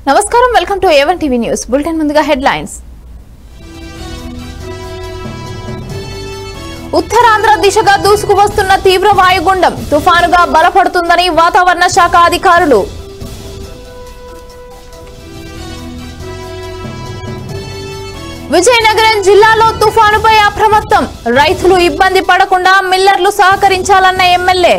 నమస్కారం welcome to A1 TV news bulletin ముందుగా headlines Uttarandhra దిశగా దూసుకువస్తున్న తీవ్ర వాయుగుండం తుఫానుగా బలపడుతుందని వాతావరణ శాఖ అధికారులు విజయనగరం జిల్లాలో తుఫానుపై అప్రమత్తం రైతులు ఇబ్బంది పడకుండా మిల్లర్లు సహకరించాలన్న ఎమ్మెల్యే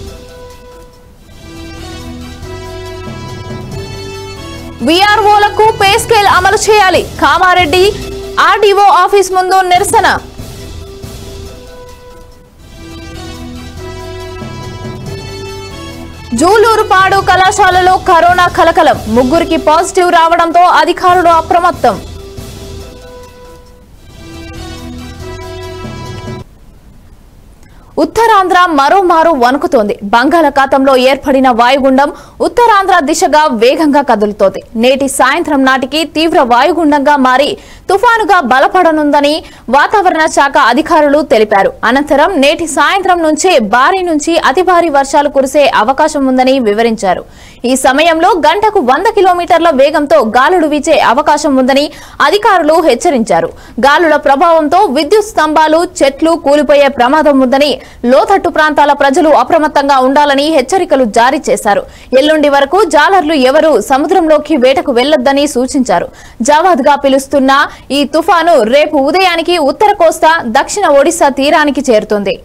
వీఆర్ఓలకు పే స్కేల్ అమలు చేయాలి కామారెడ్డి ఆర్డీఓ ఆఫీస్ ముందు నిరసన జూలూరుపాడు కళాశాలలో కరోనా కలకలం ముగ్గురికి పాజిటివ్ రావడంతో అధికారులు అప్రమత్తం ఉత్తరాంధ్ర మరోమారు వణుకుతోంది బంగాళాఖాతంలో ఏర్పడిన వాయుగుండం ఉత్తరాంధ్ర దిశగా వేగంగా కదులుతోంది నేటి సాయంత్రం నాటికి తీవ్ర వాయుగుండంగా మారి తుఫానుగా బలపడనుందని వాతావరణ శాఖ అధికారులు తెలిపారు అనంతరం నేటి సాయంత్రం నుంచే భారీ నుంచి అతి భారీ వర్షాలు కురిసే అవకాశం ఉందని వివరించారు ఈ సమయంలో గంటకు 100 కిలోమీటర్ల వేగంతో గాలులు వీచే అవకాశం ఉందని అధికారులు హెచ్చరించారు గాలుల ప్రభావంతో విద్యుత్ స్తంభాలు చెట్లు కూలిపోయే ప్రమాదం ఉందని లోతట్టు ప్రాంతాల ప్రజలు అప్రమత్తంగా ఉండాలని హెచ్చరికలు జారీ చేశారు ఎల్లుండి వరకు జాలర్లు ఎవరూ సముద్రంలోకి వేటకు వెళ్లొద్దని సూచించారు జావాద్ గా పిలుస్తున్న ఈ తుఫాను రేపు ఉదయానికి ఉత్తర కోస్తా దక్షిణ ఒడిశా తీరానికి చేరుతుంది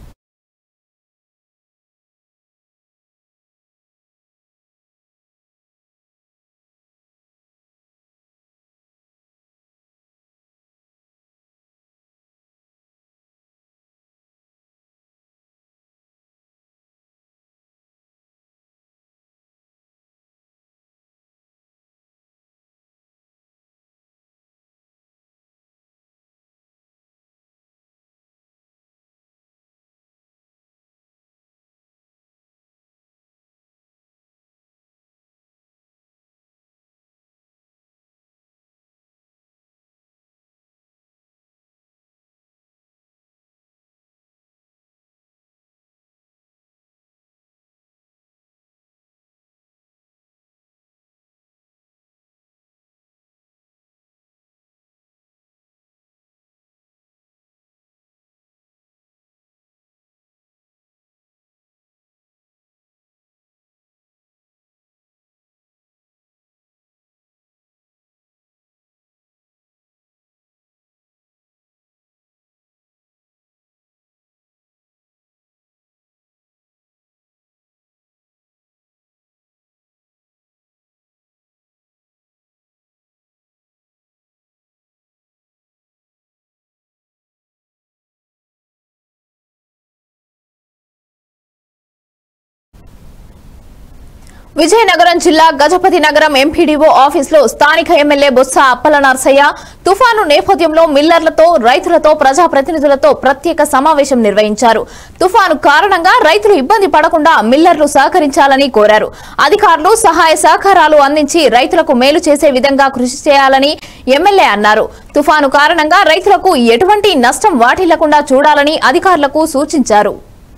విజయనగరం జిల్లా గజపతి నగరం ఎంపీడీఓ ఆఫీసులో స్థానిక ఎమ్మెల్యే బొత్స అప్పల నరసయ్య తుఫాను నేపథ్యంలో మిల్లర్లతో రైతులతో ప్రజాప్రతినిధులతో ప్రత్యేక సమావేశం నిర్వహించారు తుఫాను కారణంగా రైతులు ఇబ్బంది పడకుండా మిల్లర్లు సహకరించాలని కోరారు అధికారులు సహాయ సహకారాలు అందించి రైతులకు మేలు చేసే విధంగా కృషి చేయాలని ఎమ్మెల్యే అన్నారు తుఫాను కారణంగా రైతులకు ఎటువంటి నష్టం వాటిల్లకుండా చూడాలని అధికారులకు సూచించారు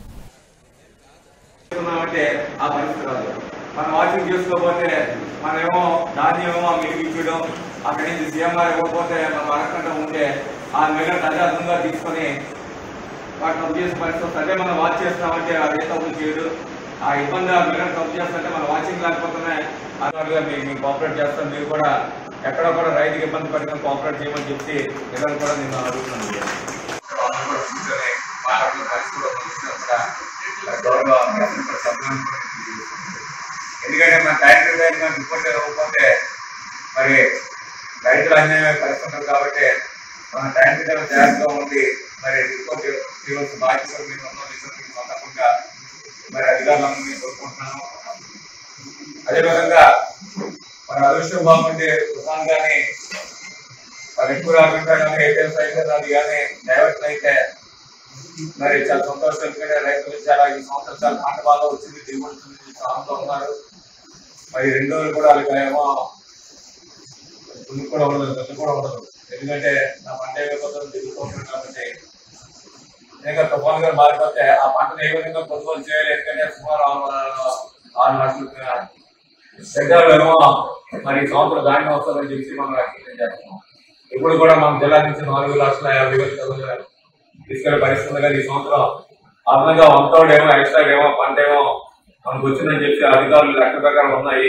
మనం వాచింగ్ చేసుకోకపోతే మనమేమో ధాన్యమేమో మిగిలించడం అక్కడి నుంచి సీఎంఆర్ ఇవ్వకపోతే మనం అడగకుండా ఉంటే ఆ మిగతా ప్రజాతంగా తీసుకొని వాటిని తప్పు చేసే పరిస్థితి అదే మనం వాచ్ చేస్తామంటే అది ఏ తప్పు చేయదు ఆ ఇబ్బంది ఆ మిగతా తప్పు చేస్తుంటే మనం వాచింగ్ లేకపోతేనే అందువల్ల మీకు కోఆపరేట్ చేస్తాం మీరు కూడా ఎక్కడ కూడా రైతుకి ఇబ్బంది పడిన కోఆపరేట్ చేయమని చెప్పి పిల్లలు కూడా నేను అడుగుతున్నాను ఎందుకంటే మన టైం టు టైం రిపోర్ట్ ఇవ్వకపోతే మరి రైతులు అన్యాయం పరిస్థితులు కాబట్టి మన టైం టు టైం జాగ్రత్తగా ఉండి మరి రిపోర్ట్ చేయవలసిన బాధ్యత మీరు తప్పకుండా మరి అధికారులందరినీ కోరుకుంటున్నాను అదేవిధంగా మన అదృష్టం బాగుంటే తుఫాన్ కానీ మరి ఎక్కువ రాకుండా కానీ ఏటీఎం అయితే అది కానీ డైవర్ట్ అయితే మరి చాలా సంతోషం ఎందుకంటే రైతులు చాలా ఈ సంవత్సరం చాలా పంట బాగా వచ్చింది దిగుబడి సాగుతూ ఉన్నారు మరి 2 రోజులు కూడా వాళ్ళకేమో కూడా ఉండదు ఎందుకంటే నా పంట దిగుతుంటారు కాబట్టి తుఫాన్ గారు మారిపోతే ఆ పంటను ఏ విధంగా కొనుగోలు చేయాలి ఎందుకంటే సుమారు 6 లక్షలు సెంటర్లు ఏమో మరి సంవత్సరం ధాన్యం వస్తుందని చెప్పి మనం యాక్టివేట్ చేస్తున్నాం. ఇప్పుడు కూడా మన జిల్లా నుంచి 4,50,000 తీసుకెళ్లే పరిస్థితి కానీ ఈ సంవత్సరం అదనంగా 1/3 ఏమో ఎక్స్ట్రా ఏమో పంట ఏమో మనకు వచ్చిందని చెప్పి అధికారులు లెక్క ప్రకారం ఉన్నాయి.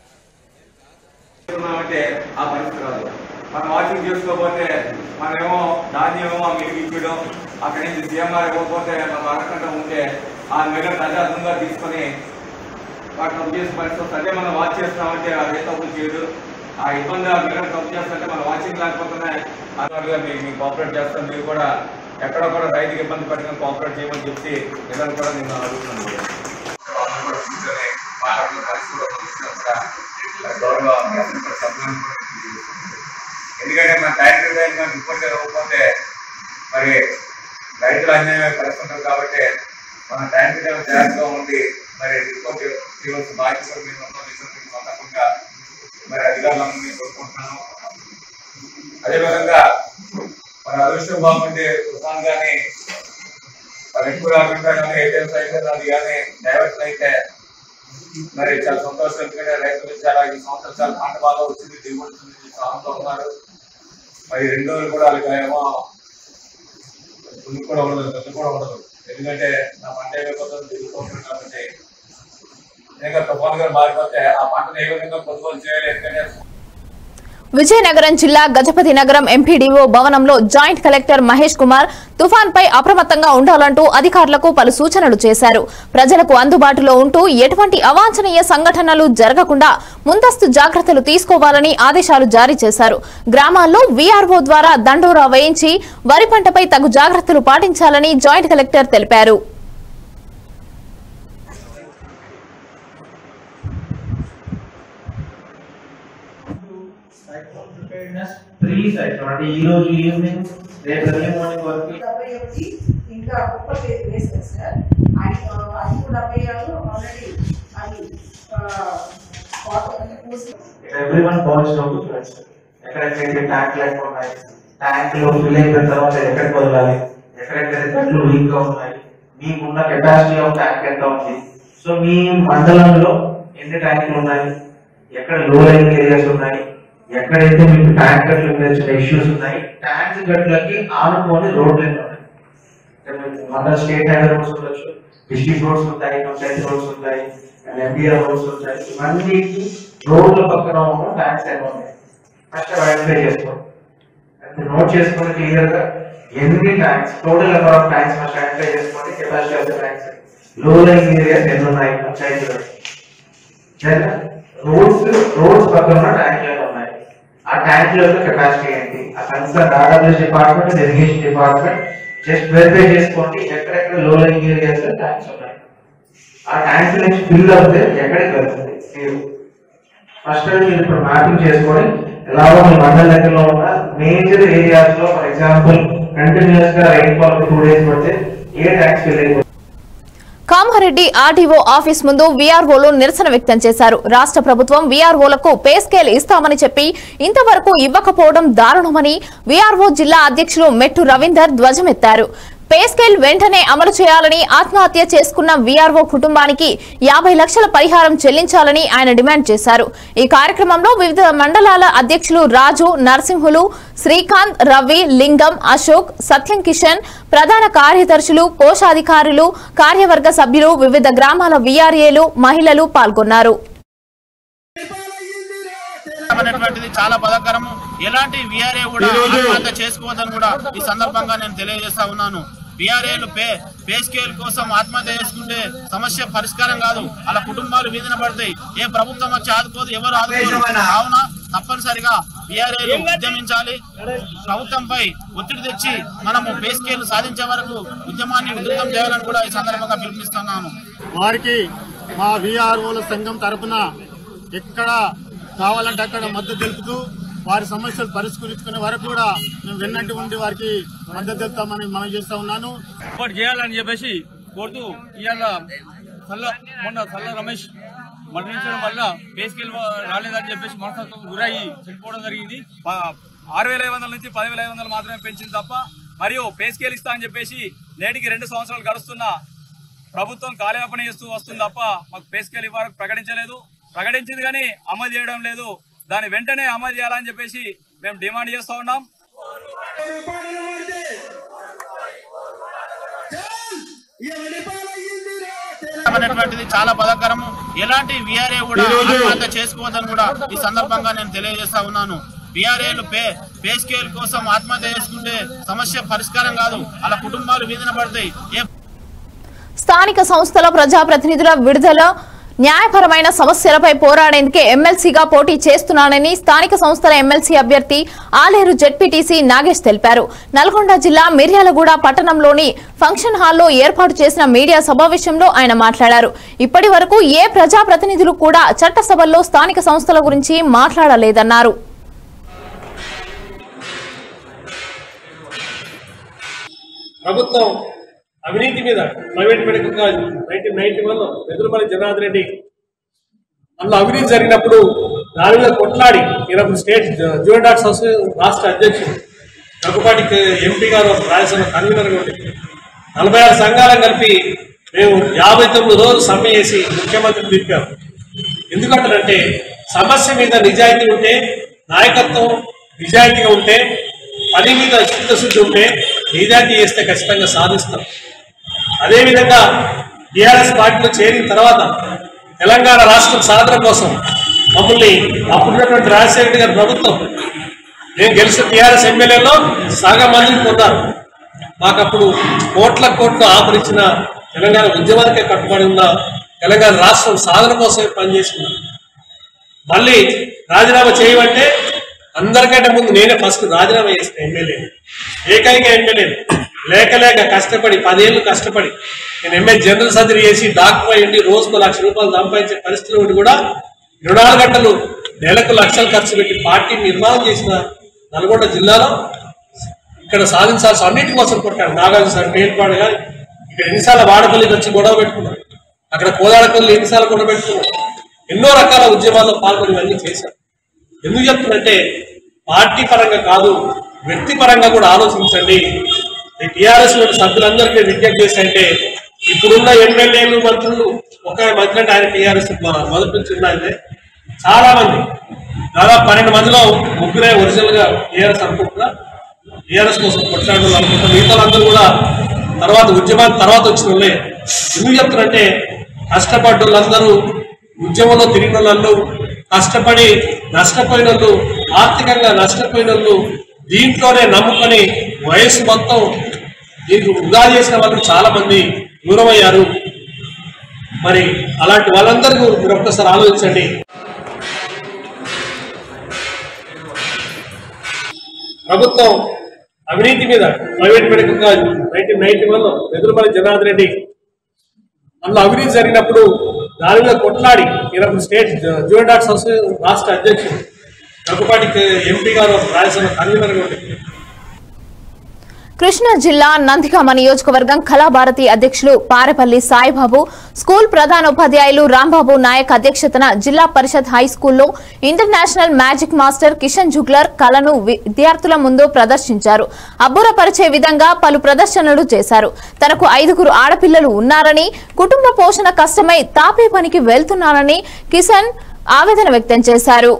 అంటే ఆ పరిస్థితి రాదు. మనం వాచింగ్ చేసుకోకపోతే మనమేమో ధాన్యం ఏమో మిగిలి ఇవ్వడం, అక్కడి నుంచి సీఎంఆర్ ఇవ్వకపోతే మనం అడగకుండా ఉంటే ఆ మిగిలిన ప్రజాతంగా తీసుకొని వాటిని చేసే పరిస్థితి. అదే మనం వాచ్ చేస్తామంటే అది ఏ తప్పులు చేయదు. ఆ ఇబ్బంది ఆ మిగిలిన తప్పు చేస్తుంటే మనం వాచింగ్ లేకపోతేనే అధికారులుగా మీకు కోఆపరేట్ చేస్తాం. మీరు కూడా ఎక్కడ కూడా రైతుకి ఇబ్బంది పడిన కోఆపరేట్ చేయమని చెప్పి ఇదని కూడా నేను అడుగుతున్నాను. ఎందుకంటే మన టైం రిపోర్ట్ ఇవ్వకపోతే మరి రైతులు అన్యాయం పరిస్థితులు కాబట్టి మన టైం జాగ్రత్తగా ఉండి మరి రిపోర్ట్ ఇవ్వాల్సిన బాధ్యత మీరు తప్పకుండా మరి అధికారులందరినీ కోరుకుంటున్నాను. అదేవిధంగా మన అదృష్టం బాగుంటే తుఫాన్ కానీ మరి ఎక్కువ రాకుండా కానీ ఏటీఎంస్ అయితే అది కానీ డైవర్షన్ అయితే మరి చాలా సంతోషం. ఎందుకంటే రైతులు చాలా ఈ సంవత్సరం చాలా పంట బాగా వచ్చింది, దిగుబడి సాగుతూ ఉన్నారు. మరి 2 రోజులు కూడా వాళ్ళకి ఏమో కూడా ఉండదు. ఎందుకంటే నా పంట ఏమైపోతుంది దిగుతుంది కాబట్టి తుఫాన్ గారు మారిపోతే ఆ పంటను ఏ విధంగా కొనుగోలు చేయాలి. ఎందుకంటే విజయనగరం జిల్లా గజపతి నగరం ఎంపీడీఓ భవనంలో జాయింట్ కలెక్టర్ మహేష్ కుమార్ తుఫాన్పై అప్రమత్తంగా ఉండాలంటూ అధికారులకు పలు సూచనలు చేశారు. ప్రజలకు అందుబాటులో ఉంటూ ఎటువంటి అవాంఛనీయ సంఘటనలు జరగకుండా ముందస్తు జాగ్రత్తలు తీసుకోవాలని ఆదేశాలు జారీ చేశారు. గ్రామాల్లో వీఆర్ఓ ద్వారా దండోరా వేయించి వరి పంటపై తగు జాగ్రత్తలు పాటించాలని జాయింట్ కలెక్టర్ తెలిపారు. అంటే ఈ రోజు ఈవినింగ్ రేపు ఎర్లీ మార్నింగ్ వరకు ఇంకా వేసారు సార్. అది కూడా 76 ఆల్రెడీ అది ఎవ్రీవన్ పాయింట్స్ డౌన్ ఫ్రెండ్స్. ఎక్కడెక్కడైతే ట్యాంక్ లైఫ్ ఉన్నాయి, ట్యాంక్ లో ఫిల్ అయిపోయిన తర్వాత ఎక్కడికి వదలాలి, ఎక్కడెక్కడైతే గట్లు లీక్ గా ఉన్నాయి, మీకున్న కెపాసిటీ ఆఫ్ ట్యాంక్ ఎంత ఉంది, సో మీ మండలంలో ఎన్ని ట్యాంకులు ఉన్నాయి, ఎక్కడ లో లైన్ ఏరియాస్ ఉన్నాయి, ఎక్కడైతే మీకు ట్యాంక్ గట్లు మీద చిన్న ఇష్యూస్ ఉన్నాయి, ట్యాంక్ గట్లకి ఆనుకొని రోడ్లు ఉన్నాయి. మన స్టేట్ హైవే రోడ్స్ ఉండొచ్చు, డిస్ట్రిక్ట్ రోడ్స్ ఉంటాయి, పంచాయతీ రోడ్స్ ఉంటాయి, ఎంపీఆర్ రోడ్స్ ఉంటాయి. ఇవన్నీ రోడ్ల పక్కన ఉన్న ట్యాంక్స్ ఏమో ఉన్నాయి. ఫస్ట్ ఐడెంటిఫై చేసుకోండి, అంటే నోట్ చేసుకుని క్లియర్ గా ఎన్ని tanks, total number of tanks first identify చేసుకోండి. Capacity of the tanks, low line areas ఎన్ని ఉన్నాయి పంచాయతీలో, రోడ్స్ పక్కన ఉన్న ట్యాంక్లు ఉన్నాయి, ఆ ట్యాంక్ యొక్క కెపాసిటీ ఏంటి, ఆ concern RWS department, irrigation department just verify చేసుకోండి ఎక్కడెక్కడ లో లైన్ ఏరియాస్ లో ట్యాంక్స్ ఉన్నాయి. ఆ ట్యాంక్ నుంచి ఫిల్ అవుతే ఎక్కడికి వెళ్తుంది మీరు ఫస్ట్ మీరు ఇప్పుడు మ్యాపింగ్ చేసుకొని ఎలాగో మీ మండల దగ్గరలో ఉన్న మేజర్ ఏరియాస్ లో ఫర్ ఎగ్జాంపుల్ కంటిన్యూస్ గా రైన్ ఫాల్ 2 days పడితే ఏ ట్యాంక్స్ ఫిల్ అయిపోతుంది. కామారెడ్డి ఆర్డీఓ ఆఫీస్ ముందు వీఆర్ఓలు నిరసన వ్యక్తం చేశారు. రాష్ట్ర ప్రభుత్వం వీఆర్ఓలకు పే స్కేల్ ఇస్తామని చెప్పి ఇంతవరకు ఇవ్వకపోవడం దారుణమని వీఆర్ఓ జిల్లా అధ్యక్షులు మెట్టు రవీందర్ ధ్వజమెత్తారు. పే స్కేల్ వెంటనే అమలు చేయాలని, ఆత్మహత్య చేసుకున్న వీఆర్ఓ కుటుంబానికి 50 లక్షల పరిహారం చెల్లించాలని ఆయన డిమాండ్ చేశారు. ఈ కార్యక్రమంలో వివిధ మండలాల అధ్యక్షులు రాజు, నరసింహులు, శ్రీకాంత్, రవి, లింగం, అశోక్, సత్యం కిషన్, ప్రధాన కార్యదర్శులు, కోశాధికారులు, కార్యవర్గ సభ్యులు, వివిధ గ్రామాల వీఆర్ఏలు, మహిళలు పాల్గొన్నారు. చాలా బాధాకరం. ఎలాంటి వీఆర్ఏ కూడా ఆత్మహత్య చేసుకోవద్దని కూడా ఈ సందర్భంగా నేను తెలియజేస్తా ఉన్నాను. వీఆర్ఏలు పే స్కేల్ కోసం ఆత్మహత్య చేసుకుంటే సమస్య పరిష్కారం కాదు, అలా కుటుంబాలు వీధిన పడతాయి. ఏ ప్రభుత్వం వచ్చి ఆదుకోదు, ఎవరు ఆదుకోరు. కావున తప్పనిసరిగా వీఆర్ఏలు ఉద్యమించాలి. ప్రభుత్వంపై ఒత్తిడి తెచ్చి మనము పే స్కేల్ సాధించే వరకు ఉద్యమాన్ని ఉధృతం చేయాలని కూడా ఈ సందర్భంగా పిలుపునిస్తున్నాను. వారికి మా వీఆర్ఓల సంఘం తరఫున ఎక్కడ కావాలంటే అక్కడ మద్దతు తెలుపుతూ వారి సమస్యలు పరిష్కరించుకునే వరకు కూడా మేము వెన్నంటి ఉండి వారికి మద్దతు తెలుపుతామని మనం చేస్తా ఉన్నాను. సపోర్ట్ చేయాలని చెప్పేసి కోరుతూ ఇవాళ మొన్న సల్ల రమేష్ మరణించడం వల్ల పే స్కేల్ రాలేదని చెప్పేసి మనస్తత్వం గురయ్యి చనిపోవడం జరిగింది. 6,500 నుంచి 10,500 మాత్రమే పెంచింది తప్ప మరియు పే స్కేల్ ఇస్తా అని చెప్పేసి నేటికి 2 సంవత్సరాలు గడుస్తున్నా ప్రభుత్వం కాలయాపన చేస్తూ వస్తుంది తప్ప మాకు పే స్కేల్ ఇవ్వడానికి ప్రకటించలేదు. ప్రకటించింది కానీ అమలు చేయడం లేదు. దాన్ని వెంటనే అమలు చేయాలని చెప్పేసి మేము డిమాండ్ చేస్తూ ఉన్నాం. అనేటువంటిది చాలా బాధాకరము. ఎలాంటి వీఆర్ఏ కూడా ఆత్మహత్య చేసుకోవద్దని కూడా ఈ సందర్భంగా నేను తెలియజేస్తా ఉన్నాను. వీఆర్ఏలు పే స్కేల్ కోసం ఆత్మహత్య చేసుకుంటే సమస్య పరిష్కారం కాదు, అలా కుటుంబాలు వీధిన పడతాయి. స్థానిక సంస్థల ప్రజాప్రతినిధుల విడుదల న్యాయపరమైన సమస్యలపై పోరాడేందుకే ఎమ్మెల్సీగా పోటీ చేస్తున్నానని స్థానిక సంస్థల ఎమ్మెల్సీ అభ్యర్థి ఆలేరు జెడ్పీటీసీ నాగేష్ తెలిపారు. నల్గొండ జిల్లా మిర్యాలగూడ పట్టణంలోని ఫంక్షన్ హాల్లో ఏర్పాటు చేసిన మీడియా సమావేశంలో ఆయన మాట్లాడారు. ఇప్పటి వరకు ఏ ప్రజాప్రతినిధులు కూడా చట్టసభల్లో స్థానిక సంస్థల గురించి మాట్లాడలేదన్నారు. ప్రభుత్వం అవినీతి మీద ప్రైవేట్ మెడికల్ కాలేజ్ 1991లో ఎదురుమల్లి జనార్దన్ రెడ్డి అందులో అవినీతి జరిగినప్పుడు దాని మీద కొట్లాడి ఈయన స్టేట్ జూనియర్ డాక్టర్స్ అసోసియేషన్ రాష్ట్ర అధ్యక్షుడు దగ్గుపాటి ఎంపీ గారు రాజ్యసభ కన్వీనర్గా ఉండి 46 సంఘాలను కలిపి మేము 59 రోజులు సమ్మె చేసి ముఖ్యమంత్రిని తిప్పాము. ఎందుకంటారంటే సమస్య మీద నిజాయితీ ఉంటే, నాయకత్వం నిజాయితీగా ఉంటే, పని మీద చిత్తశుద్ధి ఉంటే నిజాయితీ చేస్తే ఖచ్చితంగా సాధిస్తాం. అదేవిధంగా టీఆర్ఎస్ పార్టీలో చేరిన తర్వాత తెలంగాణ రాష్ట్రం సాధన కోసం మమ్మల్ని అప్పుడున్నటువంటి రాజశేఖర గారి ప్రభుత్వం నేను గెలిచిన టీఆర్ఎస్ ఎమ్మెల్యేలో సగం మందిని పొందారు. మాకు అప్పుడు కోట్ల ఆపరిచిన తెలంగాణ ఉద్యమానికే కట్టుబడి ఉన్న తెలంగాణ రాష్ట్రం సాధన కోసమే పనిచేసుకున్నాను. మళ్ళీ రాజీనామా చేయమంటే అందరికంటే ముందు నేనే ఫస్ట్ రాజీనామా చేసిన ఎమ్మెల్యే, ఏకైక ఎమ్మెల్యే. లేక కష్టపడి 10 ఏళ్ళు కష్టపడి నేను ఎంఏ జనరల్ సర్జరీ చేసి డాక్టర్ అయ్యి రోజుకు ₹1,00,000 సంపాదించే పరిస్థితులు ఉండి కూడా 24 గంటలు నెలకు లక్షలు ఖర్చు పెట్టి పార్టీ నిర్మాణం చేసిన నల్గొండ జిల్లాలో ఇక్కడ సాధించాల్సిన అన్నిటి కోసం కొట్టాడు. నాగార్జున సార్ మేల్పాడు కానీ ఇక్కడ ఎన్నిసార్లు వాడపల్లికి వచ్చి గొడవ పెట్టుకున్నాడు, అక్కడ కోదాడపల్లి ఎన్నిసార్లు గొడవ పెట్టుకున్నాడు, ఎన్నో రకాల ఉద్యమాల్లో పాల్గొని ఇవన్నీ చేశారు. ఎందుకు చెప్తున్నంటే పార్టీ పరంగా కాదు, వ్యక్తి పరంగా కూడా ఆలోచించండి. టీఆర్ఎస్ సభ్యులందరికీ విజ్ఞప్తి చేస్తే ఇప్పుడున్న ఎమ్మెల్యేలు మంత్రులు ఒక మంత్రి అంటే ఆయన టీఆర్ఎస్ మొదటి నుంచి ఉన్నాయంటే చాలా మంది దాదాపు 12 మందిలో 3 ఒరిజినల్ గా టీఆర్ఎస్ అనుకుంటున్నా, టీఆర్ఎస్ కోసం కొట్లాడలు అనుకుంటున్నా. మిగతా అందరూ కూడా తర్వాత ఉద్యమానికి తర్వాత వచ్చిన వాళ్ళే. ఎందుకు చెప్తారంటే కష్టపడ్డ వాళ్ళందరూ ఉద్యమంలో తిరిగిన వాళ్ళు, కష్టపడి నష్టపోయిన వాళ్ళు, ఆర్థికంగా నష్టపోయిన వాళ్ళు, దీంట్లోనే నమ్ముకొని వయసు మొత్తం దీనికి వృధా చేసిన వాళ్ళు చాలా మంది దూరమయ్యారు. మరి అలాంటి వాళ్ళందరికీ మీరు ఒక్కసారి ఆలోచించండి. ప్రభుత్వం అవినీతి మీద ప్రైవేట్ మెడికల్ కాలేజ్ 1991లో ఎదురుమల్లి జనార్దన్ రెడ్డి అందులో అవినీతి జరిగినప్పుడు దాని మీద కొట్లాడి ఈయన స్టేట్ జూనియర్ డాక్టర్స్ అసోసియేషన్ రాష్ట్ర అధ్యక్షుడు దగ్గుపాటి ఎంపీ గారు రాజ్యసభ కన్వీనర్గా ఉండి. కృష్ణా జిల్లా నందిగామ నియోజకవర్గం కళాభారతి అధ్యక్షులు పారెపల్లి సాయిబాబు, స్కూల్ ప్రధానోపాధ్యాయులు రాంబాబు నాయక్ అధ్యక్షతన జిల్లా పరిషత్ హైస్కూల్లో international magic master Kishan juggler కళను విద్యార్థుల ముందు ప్రదర్శించారు. అబ్బురపరిచే విధంగా పలు ప్రదర్శనలు చేశారు. తనకు 5 ఆడపిల్లలు ఉన్నారని, కుటుంబ పోషణ కష్టమై తాపీ పనికి వెళ్తున్నారని కిషన్ ఆవేదన వ్యక్తం చేశారు.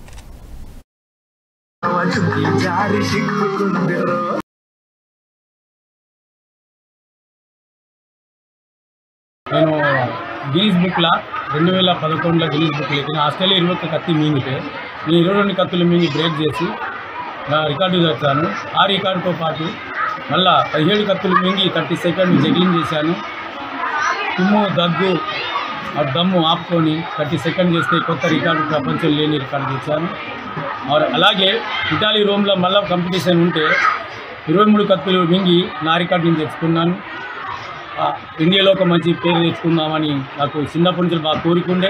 నేను గిన్నీస్ బుక్లో 2011లో గిన్నీస్ బుక్లో ఎక్కిన ఆస్ట్రేలియా 21 కత్తి మింగితే నేను 22 కత్తులు మింగి బ్రేక్ చేసి నా రికార్డు తెచ్చాను. ఆ రికార్డుతో పాటు మళ్ళా 17 కత్తులు మింగి 30 సెకండ్లు జగ్లింగ్ చేశాను. తుమ్ము దగ్గు దమ్ము ఆపుకొని 30 సెకండ్ చేస్తే కొత్త రికార్డు ప్రపంచం లేని రికార్డు తెచ్చాను. అలాగే ఇటాలీ రోమ్లో మళ్ళీ కాంపిటీషన్ ఉంటే 23 కత్తులు మింగి నా రికార్డు నేను తెచ్చుకున్నాను. ఇండియాలో ఒక మంచి పేరు తెచ్చుకుందామని నాకు చిన్నప్పటి నుంచి బాగా కోరికుండే.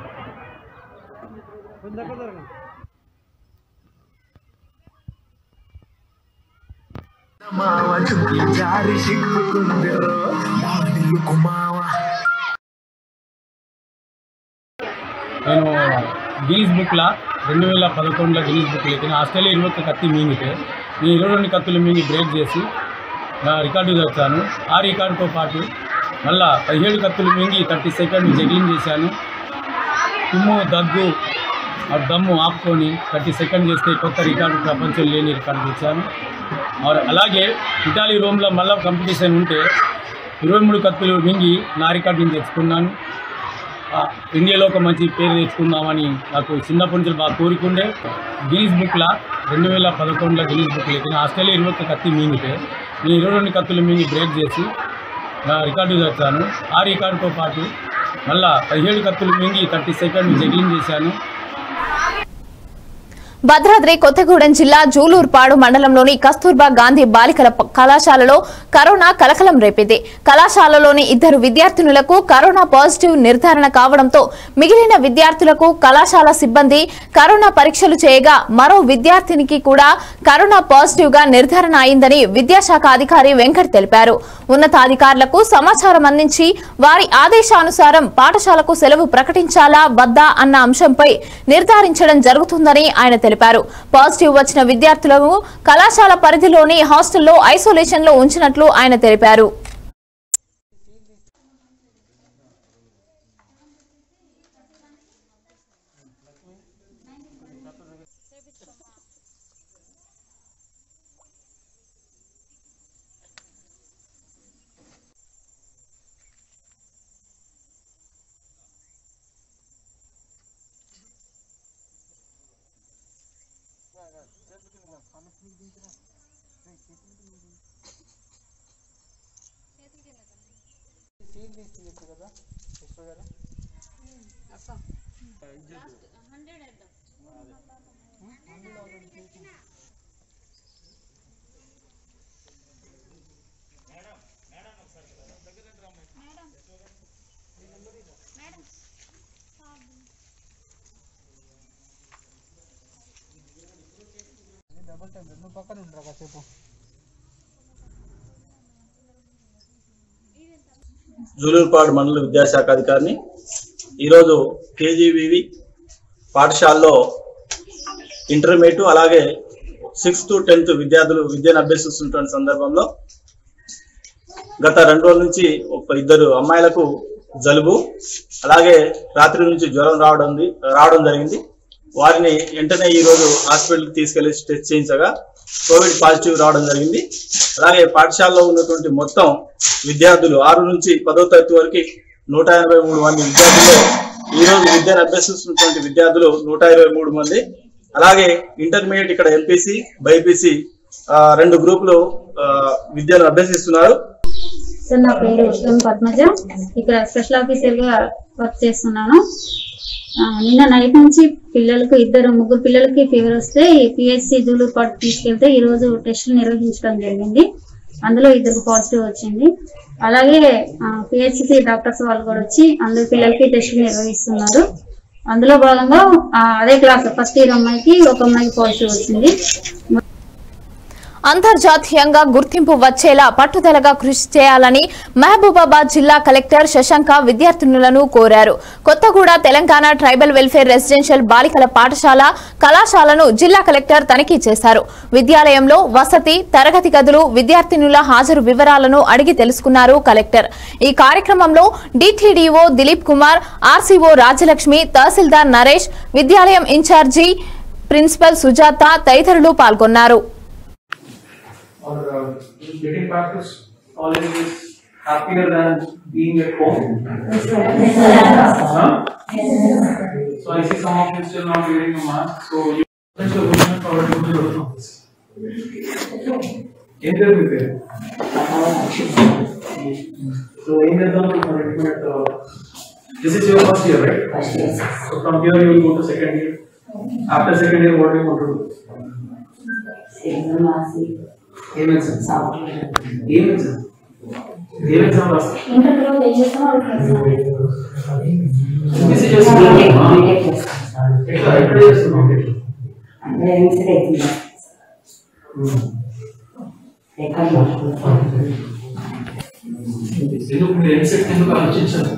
నేను గిన్నీస్ బుక్లో 2011లో గిన్నీస్ బుక్లో ఎక్కిన ఆస్ట్రేలియా 21 కత్తి మింగితే నేను 22 కత్తులు మింగి బ్రేక్ చేసి నా రికార్డు తెచ్చాను. ఆ రికార్డుతో పాటు మళ్ళా 17 కత్తులు మింగి 30 సెకండ్లు జగ్లింగ్ చేశాను. తుమ్ము దగ్గు దమ్ము ఆపుకొని 30 సెకండ్ చేస్తే కొత్త రికార్డు ప్రపంచం లేని రికార్డు తెచ్చాను. అలాగే ఇటాలీ రోమ్లో మళ్ళీ కాంపిటీషన్ ఉంటే 23 కత్తులు మింగి నా రికార్డుని తెచ్చుకున్నాను. ఇండియాలో ఒక మంచి పేరు తెచ్చుకుందామని నాకు చిన్నప్పటి నుంచి బాగా కోరికుండే. గిన్నీస్ బుక్లో 2011లో గిన్నీస్ బుక్ ఎక్కిన. ఆస్ట్రేలియా 21 కత్తి మింగితే నేను 22 కత్తులు మింగి బ్రేక్ చేసి నా రికార్డు తెచ్చాను. ఆ రికార్డుతో పాటు మళ్ళా 17 కత్తులు మింగి 30 సెకండ్ జగ్లింగ్ చేశాను. భద్రాద్రి కొత్తగూడెం జిల్లా జూలూరుపాడు మండలంలోని కస్తూర్బా గాంధీ బాలికల కళాశాలలో కరోనా కలకలం రేపింది. కళాశాలలోని 2 విద్యార్థినులకు కరోనా పాజిటివ్ నిర్ధారణ కావడంతో మిగిలిన విద్యార్థులకు కళాశాల సిబ్బంది కరోనా పరీక్షలు చేయగా మరో విద్యార్థినికి కూడా కరోనా పాజిటివ్ గా నిర్ధారణ అయిందని విద్యాశాఖ అధికారి వెంకట్ తెలిపారు. ఉన్నతాధికారులకు సమాచారం అందించి వారి ఆదేశానుసారం పాఠశాలకు సెలవు ప్రకటించాలా వద్దా అన్న అంశంపై నిర్ధారించడం జరుగుతుందని ఆయన తెలిపారు. పాజిటివ్ వచ్చిన విద్యార్థులను కళాశాల పరిధిలోని హాస్టల్లో ఐసోలేషన్ లో ఉంచినట్లు ఆయన తెలిపారు. జూలూరుపాడు మండల విద్యాశాఖ అధికారిని ఈరోజు కేజీవివి పాఠశాలలో ఇంటర్మీడియట్ అలాగే 6th to 10th విద్యార్థులు విద్యను అభ్యసిస్తున్న సందర్భంలో గత 2 రోజుల నుంచి 2 అమ్మాయిలకు జలుబు అలాగే రాత్రి నుంచి జ్వరం రావడం జరిగింది. వారిని వెంటనే ఈరోజు హాస్పిటల్కి తీసుకెళ్లి టెస్ట్ చేయించగా కోవిడ్ పాజిటివ్ రావడం జరిగింది. అలాగే పాఠశాలలో ఉన్నటువంటి మొత్తం విద్యార్థులు 6 నుంచి 10వ తరగతి వరకు 183 మంది విద్యార్థులు ఈరోజు విద్యను అభ్యసిస్తున్నటువంటి విద్యార్థులు 123 మంది. అలాగే ఇంటర్మీడియట్ ఇక్కడ ఎంపీసీ బైపీసీ 2 గ్రూపులు విద్యను అభ్యసిస్తున్నారు. సార్ నా పేరు పద్మజ, ఇక్కడ స్పెషల్ ఆఫీసర్ గా వర్క్ చేస్తున్నాను. నిన్న నైట్ నుంచి పిల్లలకు 3 పిల్లలకి ఫీవర్ వస్తే పిహెచ్సి జూలూరుపాడు తీసుకెళ్తే ఈ రోజు టెస్టులు నిర్వహించడం జరిగింది. అందులో 2 పాజిటివ్ వచ్చింది. అలాగే పిహెచ్సి డాక్టర్స్ వాళ్ళు కూడా వచ్చి అందరు పిల్లలకి టెస్టులు నిర్వహిస్తున్నారు. అందులో భాగంగా అదే క్లాస్ ఫస్ట్ ఇయర్ అమ్మాయికి ఒక అమ్మాయికి పాజిటివ్ వచ్చింది. అంతర్జాతీయంగా గుర్తింపు వచ్చేలా పట్టుదలగా కృషి చేయాలని మహబూబాబాద్ జిల్లా కలెక్టర్ శశాంక విద్యార్థినులను కోరారు. Kothaguda Telangana tribal welfare residential బాలికల పాఠశాల కళాశాలను జిల్లా కలెక్టర్ తనిఖీ చేశారు. విద్యాలయంలో వసతి, తరగతి గదులు, విద్యార్థినుల హాజరు వివరాలను అడిగి తెలుసుకున్నారు కలెక్టర్. ఈ కార్యక్రమంలో డిటిడిఓ దిలీప్ కుమార్, ఆర్సీఓ రాజలక్ష్మి, తహసీల్దార్ నరేష్, విద్యాలయం ఇన్ఛార్జి ప్రిన్సిపల్ సుజాత తదితరులు పాల్గొన్నారు. Or getting back to college is happier than being at home. So I see some of you still not wearing a mask. So you have to go forward to the office. Either with it. So in the this is your first year, right? First year. So from here you will go to second year. After second year, what do you want to do? ఏం exam రాస్తా ఎందుకు ఆలోచించారు?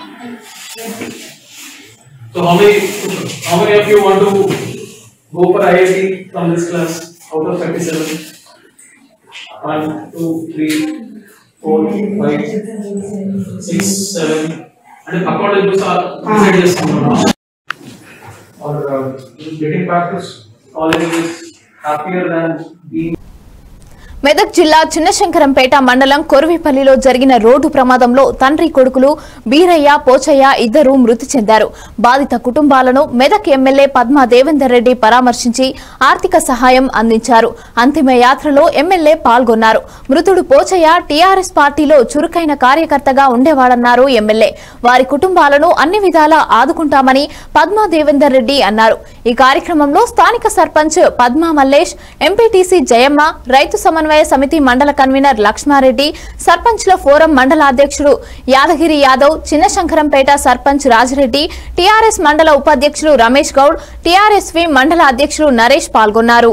So how many of you want to go for IIT from this class out of 37? 1, 2, 3, 4, 5, 6, 7 అంటే పక్క వాళ్ళు చూసి decide చేస్తున్నాం. getting practice. All in is happier than being. Medak జిల్లా చిన్నశంకరంపేట మండలం కొర్విపల్లిలో జరిగిన రోడ్డు ప్రమాదంలో తండ్రి కొడుకులు బీరయ్య పోచయ్య ఇద్దరు మృతి చెందారు. బాధిత కుటుంబాలను మెదక్ ఎమ్మెల్యే పద్మా దేవేందర్ రెడ్డి పరామర్శించి ఆర్థిక సహాయం అందించారు. అంతిమ యాత్రలో ఎమ్మెల్యే పాల్గొన్నారు. మృతుడు పోచయ్య టీఆర్ఎస్ పార్టీలో చురుకైన కార్యకర్తగా ఉండేవాడన్నారు ఎమ్మెల్యే. వారి కుటుంబాలను అన్ని విధాలా ఆదుకుంటామని పద్మా దేవేందర్ రెడ్డి అన్నారు. ఈ కార్యక్రమంలో స్థానిక సర్పంచ్ పద్మా మల్లేష్, ఎంపీటీసీ జయమ్మ, రైతు సమన్వయ సమితి మండల కన్వీనర్ లక్ష్మారెడ్డి, సర్పంచ్ల ఫోరం మండల అధ్యక్షుడు యాదగిరి యాదవ్, చిన్నశంకరంపేట సర్పంచ్ రాజిరెడ్డి, టీఆర్ఎస్ మండల ఉపాధ్యక్షుడు రమేష్ గౌడ్, టీఆర్ఎస్వి మండల అధ్యక్షుడు నరేష్ పాల్గొన్నారు.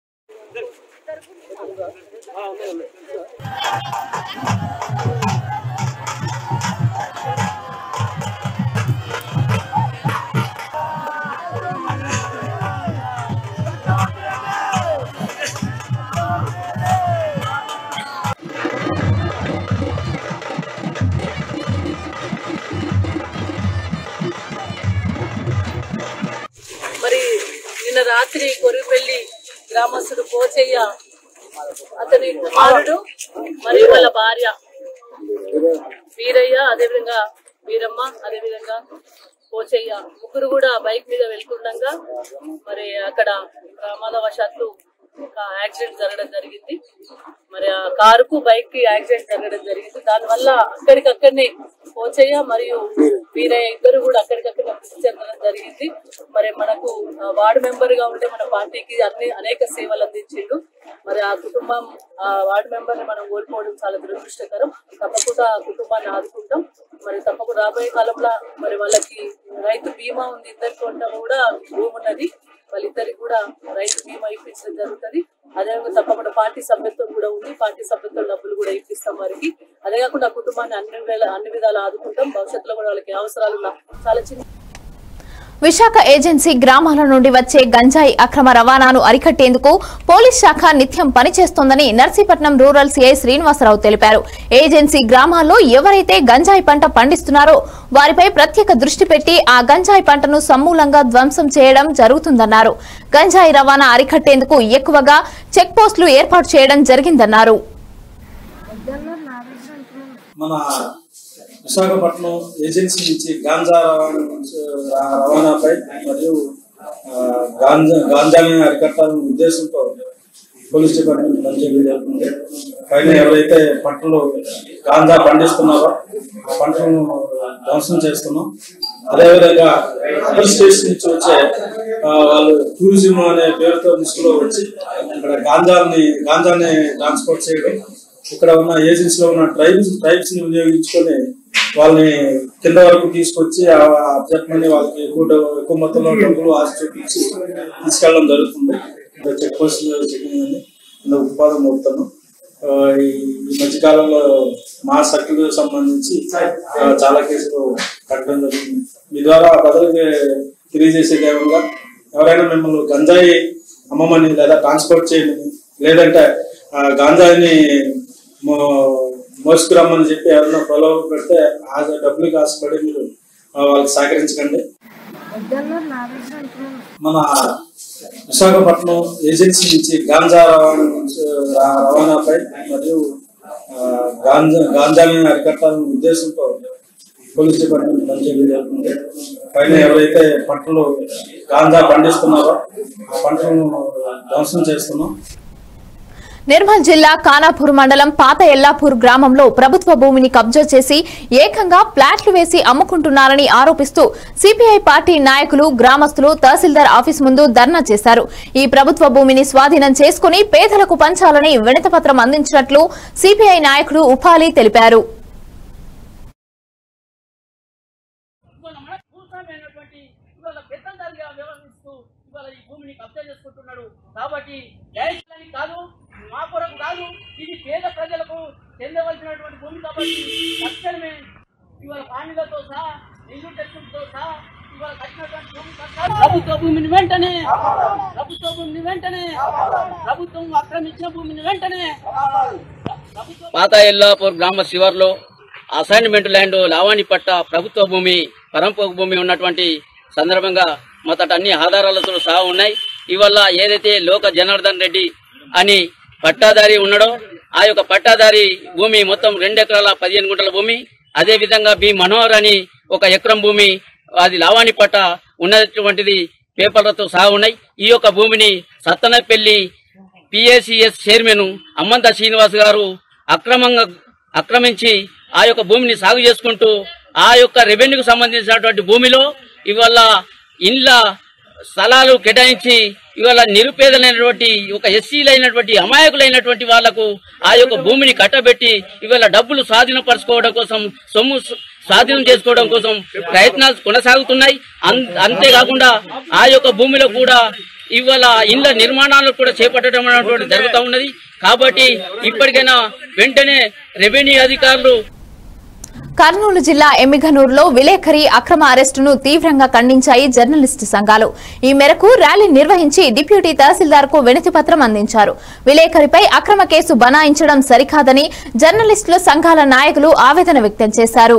నిన్న రాత్రి కొరిపెల్లి గ్రామస్తుడు పోచయ్య, అతని కుమారుడు మరియు వాళ్ళ భార్య వీరయ్య, అదేవిధంగా వీరమ్మ, అదేవిధంగా పోచయ్య ముగ్గురు కూడా బైక్ మీద వెళ్తుండగా మరి అక్కడ ప్రమాదవశాత్తు ఒక యాక్సిడెంట్ జరగడం జరిగింది. మరి ఆ కారుకు బైక్ కి యాక్సిడెంట్ జరగడం జరిగింది. దానివల్ల అక్కడికక్కడనే పోచయ్య మరియు వీరయ్య ఇద్దరు కూడా అక్కడికక్కడ మృతి చెందడం జరిగింది. మరి మనకు వార్డు మెంబర్ గా ఉంటే మన పార్టీకి అనేక సేవలు అందించిండు. మరి ఆ కుటుంబం, ఆ వార్డు మెంబర్ ని మనం కోల్పోవడం చాలా దురదృష్టకరం. తప్పకుండా ఆ కుటుంబాన్ని ఆదుకుంటాం. మరి తప్పకుండా రాబోయే కాలంలో మరి వాళ్ళకి రైతు బీమా ఉంది, ఇద్దరికి కూడా భూమి ఉన్నది, వాళ్ళిద్దరికి కూడా రైతు బీమా ఇప్పించడం జరుగుతుంది. అదేవిధంగా తప్పకుండా పార్టీ సభ్యత్వం కూడా ఉంది, పార్టీ సభ్యత్వం డబ్బులు కూడా ఇప్పిస్తాం వారికి. అదే కాకుండా ఆ కుటుంబాన్ని అన్ని విధాలు ఆదుకుంటాం. భవిష్యత్తులో కూడా వాళ్ళకి అవసరాలు చాలా చిన్న. విశాఖ ఏజెన్సీ గ్రామాల నుండి వచ్చే గంజాయి అక్రమ రవాణాను అరికట్టేందుకు పోలీస్ శాఖ నిత్యం పనిచేస్తోందని నర్సీపట్నం రూరల్ సీఐ శ్రీనివాసరావు తెలిపారు. ఏజెన్సీ గ్రామాల్లో ఎవరైతే గంజాయి పంట పండిస్తున్నారో వారిపై ప్రత్యేక దృష్టి పెట్టి ఆ గంజాయి పంటను సమూలంగా ధ్వంసం చేయడం జరుగుతుందన్నారు. గంజాయి రవాణా అరికట్టేందుకు ఎక్కువగా చెక్ పోస్టులు ఏర్పాటు చేయడం జరిగిందన్నారు. విశాఖపట్నం ఏజెన్సీ నుంచి గాంజా రవాణాపై మరియు గాంజాని అరికట్టాలనే ఉద్దేశంతో పోలీస్ డిపార్ట్మెంట్ పనిచేయడం జరుగుతుంది. పైన ఎవరైతే పంటలు గాంజా పండిస్తున్నారో ఆ పంటలను ధ్వంసం చేస్తున్నాం. అదేవిధంగా అదర్ స్టేట్స్ నుంచి వచ్చే వాళ్ళు టూరిజం అనే పేరుతో ముసుగులో వచ్చి ఇక్కడ గాంజాని ట్రాన్స్పోర్ట్ చేయడం, ఇక్కడ ఉన్న ఏజెన్సీలో ఉన్న ట్రైబ్స్ ని వినియోగించుకొని వాళ్ళని కింద వరకు తీసుకొచ్చి అబ్జెక్ట్మని వాళ్ళకి ఎక్కువ మొత్తంలో డబ్బులు ఆశ చూపించి తీసుకెళ్ళడం జరుగుతుంది. చెక్ పోస్ట్ చెకింగ్ అని ఉత్పాదన అవుతాను. ఈ మధ్యకాలంలో మా సర్కిల్ సంబంధించి చాలా కేసులు కట్టడం జరుగుతుంది. మీ ద్వారా ప్రజలకి తెలియజేసే విధంగా ఎవరైనా మిమ్మల్ని గంజాయి అమ్మమని లేదా ట్రాన్స్పోర్ట్ చేయమని లేదంటే గాంజాయిని మోసుకురమ్మని చెప్పి ఎవరైనా ప్రలోభ పెడితే ఆ డబ్బులకి ఆశపడి మీరు వాళ్ళకి సహకరించకండి. మన విశాఖపట్నం ఏజెన్సీ నుంచి గాంజా రవాణాపై మరియు గాంజాని అరికట్టాలనే ఉద్దేశంతో పోలీస్ డిపార్ట్మెంట్ పనిచేయడం జరుగుతుంది. పైన ఎవరైతే పంటలు గాంజా పండిస్తున్నారో ఆ పంటలను ధ్వంసం చేస్తున్నాం. నిర్మల్ జిల్లా ఖానాపూర్ మండలం పాత ఎల్లాపూర్ గ్రామంలో ప్రభుత్వ భూమిని కబ్జా చేసి ఏకంగా ప్లాట్లు వేసి అమ్ముకుంటున్నారని ఆరోపిస్తూ సిపిఐ పార్టీ నాయకులు, గ్రామస్తులు తహసీల్దార్ ఆఫీస్ ముందు ధర్నా చేశారు. ఈ ప్రభుత్వ భూమిని స్వాధీనం చేసుకుని పేదలకు పంచాలని వినతిపత్రం అందించినట్లు సిపిఐ నాయకుడు ఉపాలి తెలిపారు. మా కొరకు కాదు, ఇది పేద ప్రజలకు చెందవలసినటువంటి భూమి కాబట్టి తక్షణమే ఇవాళ పానీలతో సహా నీళ్లు టెస్టులతో సహా ఇవాళ కట్టినటువంటి భూమి ప్రభుత్వ భూమిని వెంటనే ప్రభుత్వం ఆక్రమించిన భూమిని వెంటనే పాత ఎల్లాపూర్ గ్రామ శివార్లో అసైన్మెంట్ ల్యాండ్ లావాణి పట్ట ప్రభుత్వ భూమి, పరంపర భూమి ఉన్నటువంటి సందర్భంగా మొదట అన్ని ఆధారాలతో సహా ఉన్నాయి. ఇవల్ల ఏదైతే లోక జనార్దన్ రెడ్డి అని పట్టాదారి ఉన్నాడో ఆ యొక్క పట్టాదారి భూమి మొత్తం 2 ఎకరాల 15 గుంటల భూమి, అదే విధంగా బి మనోహర్ అని 1 ఎకరం భూమి అది లావాణి పట్ట ఉన్నటువంటిది పేపర్లతో సహా ఉన్నాయి. ఈ యొక్క భూమిని సత్తనపల్లి పిఏసిఎస్ చైర్మన్ అమ్మంత శ్రీనివాస్ గారు ఆక్రమించి ఆ యొక్క భూమిని సాగు చేసుకుంటూ ఆ యొక్క రెవెన్యూకు సంబంధించినటువంటి భూమిలో ఇవాళ ఇండ్ల స్థలాలు కేటాయించి ఇవాళ నిరుపేదలైనటువంటి ఒక ఎస్సీలైనటువంటి అమాయకులైనటువంటి వాళ్లకు ఆ యొక్క భూమిని కట్టబెట్టి ఇవాళ డబ్బులు స్వాధీనపరచుకోవడం కోసం, సొమ్ము స్వాధీనం చేసుకోవడం కోసం ప్రయత్నాలు కొనసాగుతున్నాయి. అంతేకాకుండా ఆ యొక్క భూమిలో కూడా ఇవాళ ఇండ్ల నిర్మాణాలు కూడా చేపట్టడం అనేటువంటి జరుగుతూ ఉన్నది. కాబట్టి ఇప్పటికైనా వెంటనే రెవెన్యూ అధికారులు. కర్నూలు జిల్లా ఎమ్మిగనూరులో విలేకరి అక్రమ అరెస్టును తీవ్రంగా ఖండించాయి జర్నలిస్టు సంఘాలు. ఈ మేరకు ర్యాలీ నిర్వహించి డిప్యూటీ తహసీల్దార్కు వినతి పత్రం అందించారు. విలేకరిపై అక్రమ కేసు బనాయించడం సరికాదని జర్నలిస్టుల సంఘాల నాయకులు ఆవేదన వ్యక్తం చేశారు.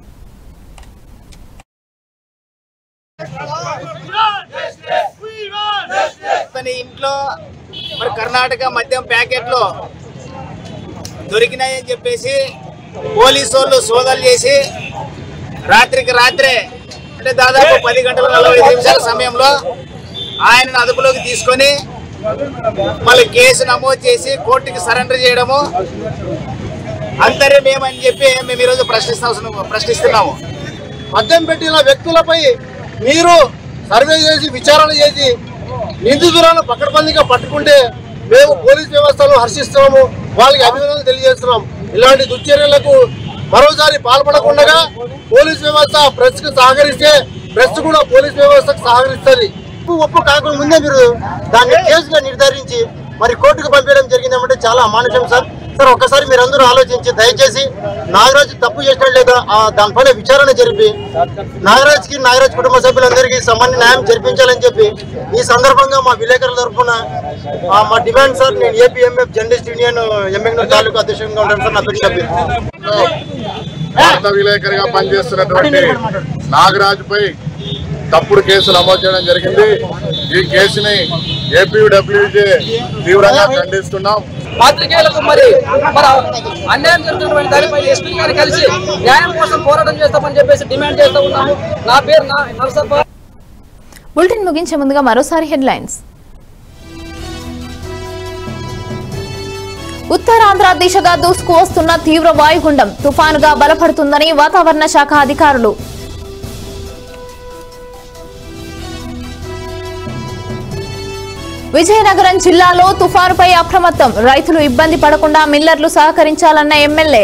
ఇంట్లో మరి కర్ణాటక మద్యం ప్యాకెట్లు దొరికినాయని చెప్పేసి పోలీసు వాళ్ళు సోదాలు చేసి రాత్రికి రాత్రే అంటే దాదాపు 10 గంటల 45 నిమిషాల సమయంలో ఆయనను అదుపులోకి తీసుకొని మళ్ళీ కేసు నమోదు చేసి కోర్టుకి సరెండర్ చేయడము అంతర్యమేమని చెప్పి మేము ఈరోజు ప్రశ్నిస్తున్నాము. మద్యం పెట్టిన వ్యక్తులపై మీరు సర్వే చేసి విచారణ చేసి నిందితులను పకడ్బందీగా పట్టుకుంటే మేము పోలీస్ వ్యవస్థలో హర్షిస్తున్నాము, వాళ్ళకి అభినందనలు తెలియజేస్తున్నాం. ఇలాంటి దుశ్చర్యలకు మరోసారి పాల్పడకుండా పోలీస్ వ్యవస్థ ప్రెస్ కు సహకరిస్తే ప్రెస్ కూడా పోలీస్ వ్యవస్థకు సహకరిస్తుంది. ఒప్పు కాకుండా ముందే మీరు దాన్ని కేసుగా నిర్ధారించి మరి కోర్టుకు పంపించడం జరిగిందంటే చాలా అమానుషం సార్. సార్ ఒక్కసారి మీరందరూ ఆలోచించి దయచేసి నాగరాజు తప్పు చేసినా లేదా దానిపైన విచారణ జరిపి నాగరాజ్ కుటుంబ సభ్యులందరికీ సమాన న్యాయం జరిపించాలని చెప్పి ఈ సందర్భంగా మా విలేకరుల తరఫున మా డిమాండ్ సార్. నేను APMF journalist union Emmiganur taluka అధ్యక్షుడిగా ఉంటాను సార్. నా పేరు షబీర్. వార్త విలేకరిగా పనిచేస్తున్నటువంటి నాగరాజుపై తప్పుడు కేసు నమోదు చేయడం జరిగింది. ఈ కేసుని ఏపీడబ్ల్యూజే తీవ్రంగా ఖండిస్తున్నాం. పాత్రికేయులకు మరి అన్యాయం జరుగుతున్నటువంటి దానిపై ఎస్పీ గారు కలిసి న్యాయం కోసం పోరాటం చేస్తామని చెప్పేసి డిమాండ్ చేస్తూ ఉన్నాము. నా పేరు నరసప్ప. బులెటిన్ ముగించే ముందుగా మరోసారి హెడ్లైన్స్. ఉత్తరాంధ్ర దిశగా దూసుకు వస్తున్న తీవ్ర వాయుగుండం తుఫానుగా బలపడుతుందని వాతావరణ శాఖ అధికారులు. విజయనగరం జిల్లాలో తుఫానుపై అప్రమత్తం, రైతులు ఇబ్బంది పడకుండా మిల్లర్లు సహకరించాలన్న ఎమ్మెల్యే.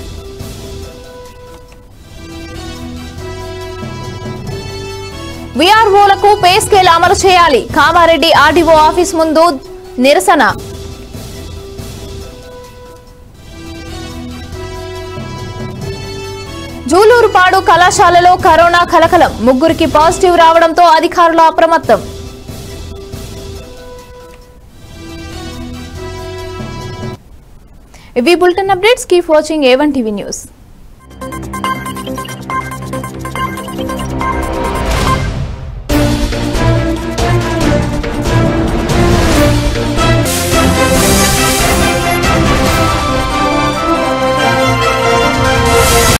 వీఆర్ఓలకు పే స్కేల్ అమలు చేయాలి, కామారెడ్డి ఆర్డీఓ ఆఫీస్ ముందు నిరసన. జూలూరుపాడు కళాశాలలో కరోనా కలకలం, 3కి పాజిటివ్ రావడంతో అధికారులు అప్రమత్తం. ఇవి bulletin updates. Keep watching A1 TV news.